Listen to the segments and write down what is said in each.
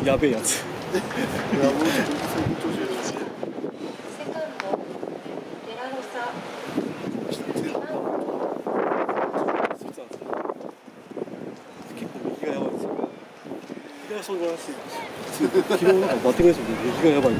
やべえやつ。 いや、もうちょっとそういう調子です。 セカンドデラロサ結構右がやばいですよ。いや、そうらしい。昨日なんかバッティング練習で右がやばいです。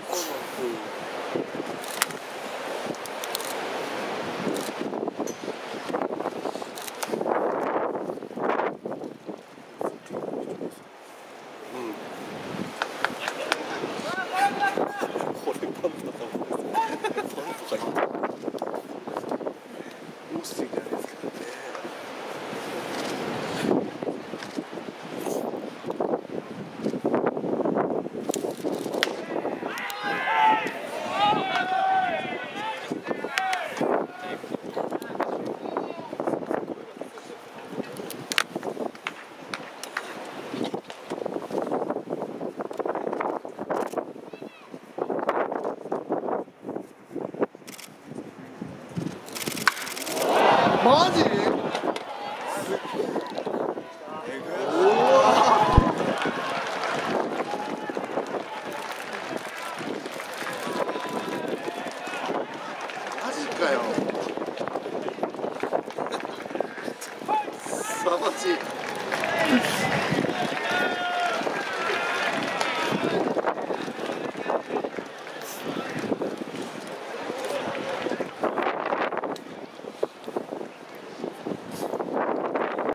マジ？マジかよ。さばち。